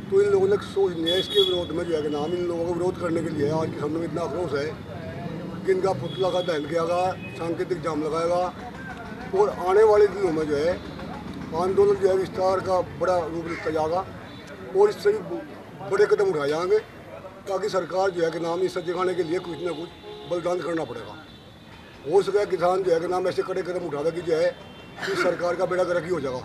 तो इन लोगों ने सोच लिया इसके विरोध में जो है कि नाम इन लोगों का विरोध करने के लिए आज किसानों में इतना आक्रोश है कि इनका पुतला का दहन किया गया, सांकेतिक जाम लगाएगा और आने वाले दिनों में जो है आंदोलन जो है विस्तार का बड़ा रूप लिया जाएगा और इससे भी बड़े कदम उठाए जाएंगे ताकि सरकार जो है कि नाम इसे जगाने के लिए कुछ ना कुछ बलिदान करना पड़ेगा। हो सके किसान जो है कि नाम ऐसे कड़े कदम उठावे कि जो है कि सरकार का बेड़ा गर्क ही हो जाएगा।